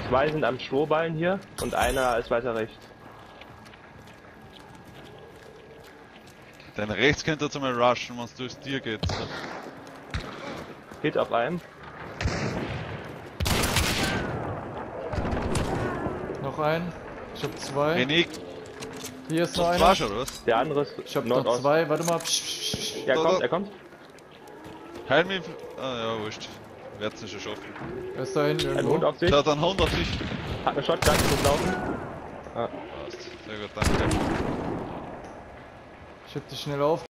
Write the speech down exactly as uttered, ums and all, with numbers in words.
Zwei sind am Strohballen hier und einer ist weiter rechts. Dein rechts könnt ihr mal rushen, wenn es durchs Tier geht. Hit auf einem. Noch ein. Ich hab zwei. René, Hier ist du noch hast einer. Flash, oder was? Der andere ist Ich hab Nordost. noch zwei. Warte mal. Psch, psch, psch. Er Da, kommt, da. er kommt. Heil mich. Ah ja, wurscht. Wird's nicht schon schaffen. Er ist da hinten Ein Hund irgendwo. auf sich. Da hat einen Hund auf sich. Hat eine Shotgun, muss laufen. Ah. Passt. Sehr gut, danke. Ich heb dich schnell auf.